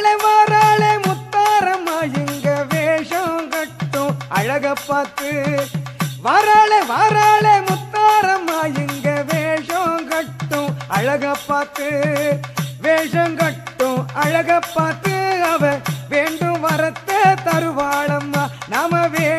வாராளே முத்தாரம்மா இங்க வேஷம் கட்டும் அழக பார்த்து வாராளே முத்தாரம்மா இங்க வேஷம் கட்டும் அழக பார்த்து வேஷம் கட்டும் அழக பார்த்து அவ வேண்டும் வரத்தை தருவாளம்மா நாம